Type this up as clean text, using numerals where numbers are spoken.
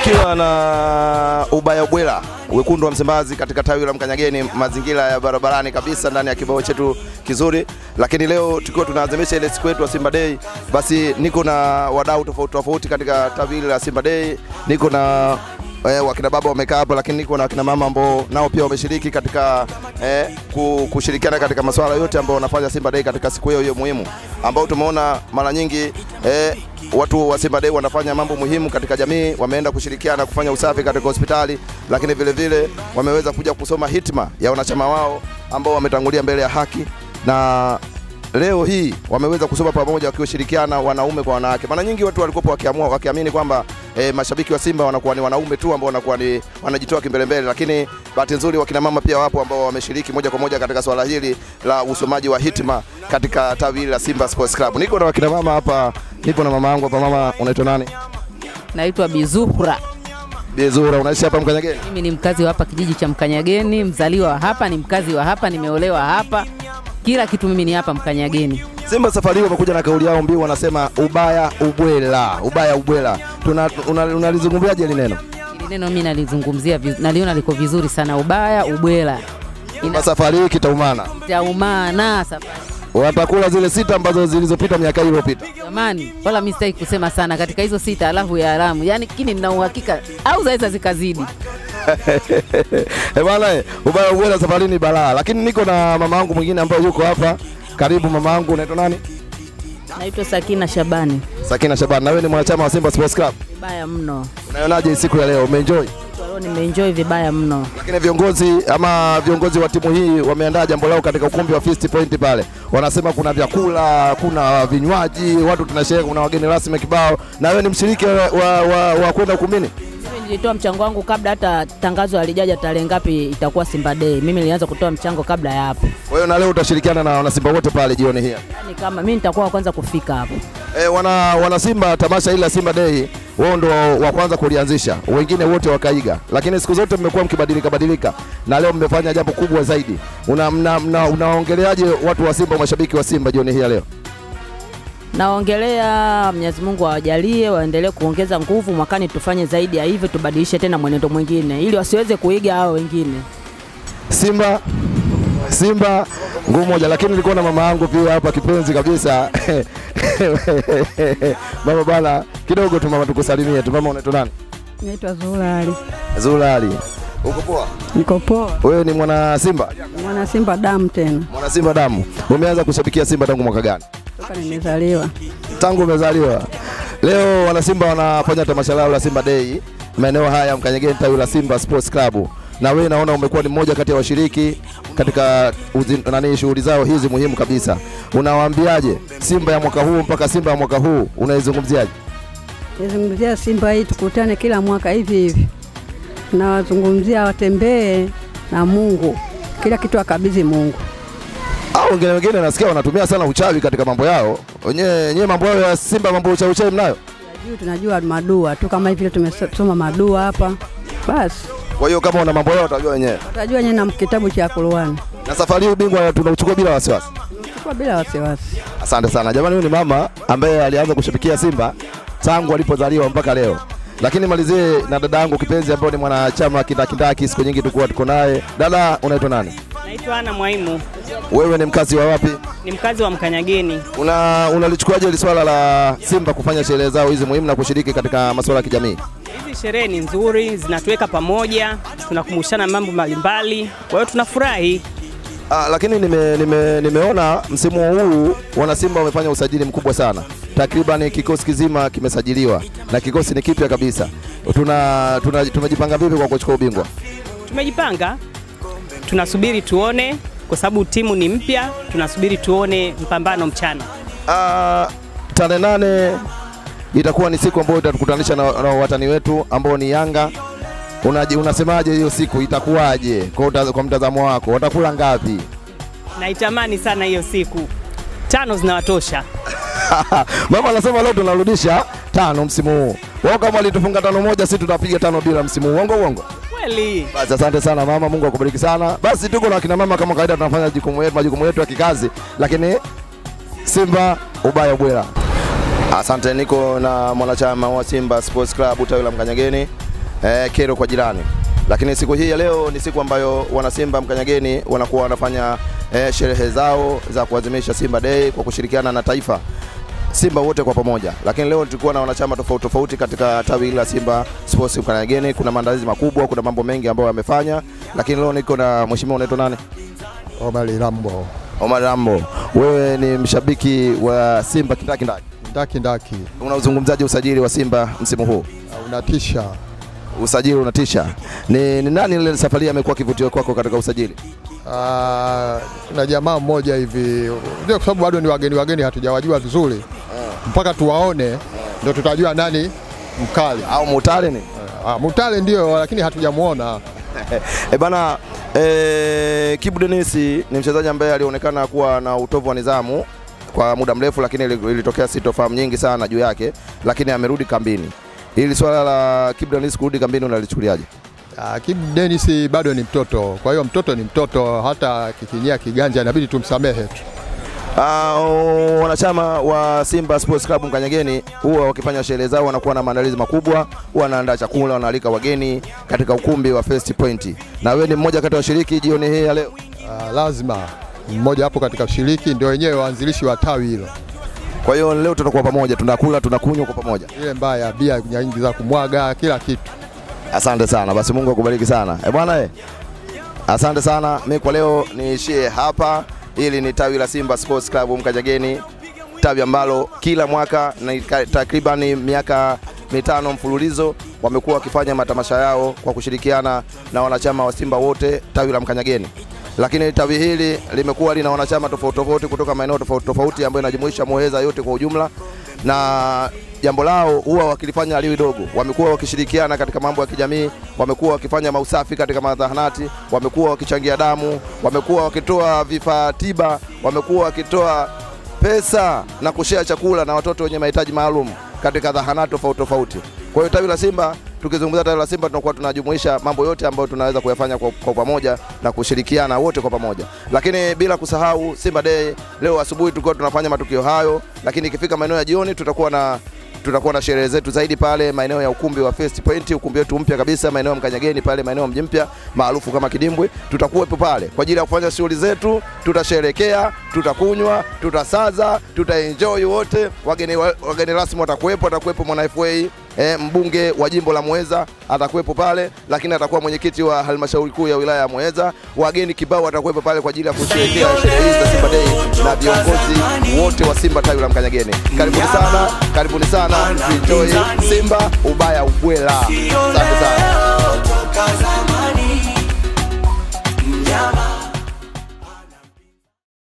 nikiwa na Ubaya Ubwela wekundu wa Msimbazi katika tawi la Mkanyageni, mazingira ya barabarani kabisa ndani ya kibao chetu kizuri. Lakini leo tukiwa tunaadhimisha ile siku yetu ya Simba Day, basi niko na wadau tofauti katika tawi la Simba Day. Niko na wakina baba wamekaa hapo, lakini niko na wakina mama ambao nao pia wameshiriki katika kushirikiana katika masuala yote ambao wanafanya Simba Day katika siku hiyo muhimu, ambao tumeona mara nyingi watu wa Simba Day wanafanya mambo muhimu katika jamii. Wameenda kushirikiana kufanya usafi katika hospitali, lakini vile vile wameweza kuja kusoma hitma ya wanachama wao ambao wametangulia mbele ya haki, na leo hii wameweza kusoma pamoja wakishirikiana wanaume kwa wanawake. Mara nyingi watu walikuwa wakiamini kwamba mashabiki wa Simba wanakuwa ni wanaume tu ambao wanakuwa ni wanajitoa kimbelembele, lakini bahati nzuri wakina mama pia wapo ambao wameshiriki moja kwa moja katika swala hili la usomaji wa hitma katika tawi la Simba Sports Club. Niko na wakina mama hapa, nipo na mama yangu hapa. Mama, unaitwa nani? Naitwa Bizuhura. Bizuhura, unaishi hapa Mkanyageni? Mimi ni mkazi wa hapa kijiji cha Mkanyageni, mzaliwa wa hapa, ni mkazi wa hapa, nimeolewa hapa. Kila kitu mimi ni hapa Mkanyageni. Simba safari hii wamekuja na kauli yao mbiu, wanasema Ubaya Ubwela. Ubaya Ubwela. Unalizungumziaje hili neno? Hili neno mimi nalizungumzia, naliona liko vizuri sana. Ubaya Ubwela. Safari hii kitaumana. Kitaumana safari. Watakula zile 6 ambazo zilizopita miaka iliyopita. Jamani, wala mimi sitaki kusema sana katika hizo 6 alafu ya haramu. Yaani kini nina uhakika au zaweza zikazidi. Bwana, Ubaya Ubwela safari ni balaa. Lakini niko na mama yangu mwingine ambaye yuko hapa. Karibu mama yangu, unaitwa nani? Naitwa Sakina Shabani. Sakina Shabani, na wewe ni mwanachama wa Simba Sports Club? Vibaya mno. Unaionaje siku ya leo? Umeenjoy? Leo nimeenjoy vibaya mno. Lakini viongozi wa timu hii wameandaa jambo lao katika ukumbi wa Feast Point pale. Wanasema kuna vyakula, kuna vinywaji, watu tunasherehekea, kuna wageni rasmi kibao. Na wewe ni mshiriki wa kwenda ukumbini? Nilitoa mchango wangu kabla hata tangazo halijaja tarehe ngapi itakuwa Simba Day. Mimi nilianza kutoa mchango kabla ya hapo. Kwa hiyo na leo utashirikiana na wana Simba wote pale jioni hii? Yaani kama mimi nitakuwa wa kwanza kufika hapo. Wana Simba, tamasha hili la Simba Day wao ndo wa kwanza kulianzisha, wengine wote wakaiga, lakini siku zote mmekuwa mkibadilika na leo mmefanya jambo kubwa zaidi. Unaongeleaje watu wa Simba, mashabiki wa Simba jioni hii leo? Naongelea Mwenyezi Mungu awajalie waendelee kuongeza nguvu, mwakani tufanye zaidi ya hivyo, tubadilishe tena mwenendo mwingine ili wasiweze kuiga hao wengine. Simba ngumu moja. Lakini nilikuwa na mama yangu pia hapa kipenzi kabisa. Mama bana, kidogo tu mama, tukusalimie tu. Mama, unaitwa nani? Naitwa Zulali. Zulali. Uko poa? Niko poa. Wewe ni mwana Simba? Mwana Simba damu tena. Mwana Simba damu. Umeanza kushabikia Simba tangu mwaka gani? Toka nimezaliwa. Tangu umezaliwa. Leo wana Simba wanafanya tamasha lao la Simba Day maeneo haya ya Mkanyageni, tawi la Simba Sports Club. Na wewe naona umekuwa ni mmoja kati ya washiriki katika shughuli zao hizi muhimu kabisa. Unawaambiaje Simba ya mwaka huu mpaka Simba ya mwaka huu, unaizungumziaje? Nazungumzia Simba hii tukutane kila mwaka hivi. Na wazungumzia watembee na Mungu. Kila kitu akabidhi Mungu. Wengine nasikia wanatumia sana uchawi katika mambo yao. Wenyewe mambo yao ya Simba, mambo uchawi mnayo? Tunajua madua tu kama hivi, tumesoma madua hapa. Basi. Kwa hiyo kama una mambo yao utajua wenyewe. Utajua wenyewe na kitabu cha Qur'an. Na safari hii ubingwa tunauchukua bila wasiwasi. Tunachukua bila wasiwasi. Asante sana. Jamani, huyu ni mama ambaye alianza kushabikia Simba tangu alipozaliwa mpaka leo. Lakini malizie na dada yangu kipenzi ambaye ni mwanachama kindaki, siku nyingi tuko naye. Dada, unaitwa nani? Naitwa Ana Mwaimu. Wewe ni mkazi wa wapi? Ni mkazi wa Mkanyageni. Unalichukuaje ile swala la Simba kufanya sherehe zao hizi muhimu na kushiriki katika masuala ya kijamii? Hizi sherehe ni nzuri, zinatuweka pamoja, tunakumbushana mambo mbalimbali. Kwa hiyo tunafurahi. Lakini nimeona msimu huu wana Simba wamefanya usajili mkubwa sana. Takriban kikosi kizima kimesajiliwa na kikosi ni kipya kabisa. Tumejipanga vipi kwa kuchukua ubingwa? Tumejipanga. Tunasubiri tuone kwa sababu timu ni mpya, tunasubiri tuone mpambano mchana. Tarehe 8 itakuwa ni siku ambayo itatukutanisha na watani wetu ambao ni Yanga. Unasemaje hiyo siku itakuwaje kwa mtazamo wako? Watakula ngapi? Naitamani sana hiyo siku. 5 zinawatosha. Mama anasema leo tunarudisha 5 msimu huu. Wao kama walitufunga 5-1, sisi tutapiga 5 bila msimu huu. Uongo? Kweli. Basi asante sana mama, Mungu akubariki sana. Basi tuko na kina mama kama kawaida, tunafanya majukumu yetu ya kikazi, lakini Simba Ubaya Ubwela. Asante, niko na mwanachama wa Simba Sports Club tawi la Mkanyageni. kero kwa jirani. Lakini siku hii ya leo ni siku ambayo wana Simba Mkanyageni wanakuwa wanafanya sherehe zao za kuadhimisha Simba Day kwa kushirikiana na taifa Simba wote kwa pamoja. Lakini leo tulikuwa na wanachama tofauti tofauti katika tawi la Simba Sports Mkanyageni. Kuna maandalizi makubwa, kuna mambo mengi ambayo wamefanya. Lakini leo niko na mheshimiwa, unaitwa nani? Omar Rambo. Omar Rambo, wewe ni mshabiki wa Simba kindaki Ndaki. Unauzungumzaje usajili wa Simba msimu huu? Unatisha. Usajili unatisha. Ni nani ile safari amekuwa kivutio kwako katika usajili? Na jamaa mmoja hivi. Ndio kwa sababu bado ni wageni hatujawajua vizuri. Mpaka tuwaone ndio tutajua nani mkali. Au Mutale ni? Mutale ndio, lakini hatujamuona. Bana, Kibu Denis ni mchezaji ambaye alionekana kuwa na utovu wa nidhamu kwa muda mrefu, lakini ilitokea sitofahamu nyingi sana juu yake, lakini amerudi kambini. Hili swala la Kibu Denis kurudi kambini unalichukuliaje? Kibu Denis bado ni mtoto. Kwa hiyo mtoto ni mtoto, hata kikinyia kiganja inabidi tumsamehe tu. Wanachama wa Simba Sports Club Mkanyageni huwa wakifanya sherehe zao wanakuwa na maandalizi makubwa, wanaandaa chakula, wanaalika wageni katika ukumbi wa First Point. Na wewe ni mmoja kati ya washiriki jioni hii ya leo? Lazima mmoja hapo katika ushiriki, ndio wenyewe waanzilishi wa tawi hilo. Kwa hiyo leo tutakuwa pamoja, tunakula, tunakunywa kwa pamoja. Ile mbaya bia nyingi za kumwaga kila kitu. Asante sana. Basi Mungu akubariki sana. Bwana asante sana. Mimi kwa leo niishie hapa. Hili ni tawi la Simba Sports Club Mkanyageni, tawi ambalo kila mwaka na takriban miaka 5 mfululizo wamekuwa wakifanya matamasha yao kwa kushirikiana na wanachama wa Simba wote tawi la Mkanyageni. Lakini tawi hili limekuwa lina wanachama tofauti tofauti kutoka maeneo tofauti tofauti ambayo inajumuisha Muheza yote kwa ujumla, na jambo lao huwa wakilifanya liwe dogo. Wamekuwa wakishirikiana katika mambo ya kijamii, wamekuwa wakifanya mausafi katika madhahanati, wamekuwa wakichangia damu, wamekuwa wakitoa vifaa tiba, wamekuwa wakitoa pesa na kushare chakula na watoto wenye mahitaji maalum katika dhahanati tofauti tofauti. Kwa hiyo tawi la Simba, tukizungumza tawi la Simba tunakuwa tunajumuisha mambo yote ambayo tunaweza kuyafanya kwa pamoja na kushirikiana wote kwa pamoja. Lakini bila kusahau Simba Day, leo asubuhi tulikuwa tunafanya matukio hayo, lakini ikifika maeneo ya jioni tutakuwa na sherehe zetu zaidi pale maeneo ya ukumbi wa First Point, ukumbi wetu mpya kabisa maeneo ya Mkanyageni pale, maeneo mji mpya maarufu kama Kidimbwi. Tutakuwepo pale kwa ajili ya kufanya shughuli zetu, tutasherekea, tutakunywa, tutasaza, tutaenjoy wote. Wageni rasmi atakuwepo mwana FA, mbunge wa jimbo la Muheza atakuwepo pale, lakini atakuwa mwenyekiti wa halmashauri kuu ya wilaya ya Muheza. Wageni kibao atakuwepo pale kwa ajili ya kusherehekea sherehe za Simba Day na viongozi wote wa Simba tawi la Mkanyageni. Karibuni sana, enjoy Simba ubaya ubwela.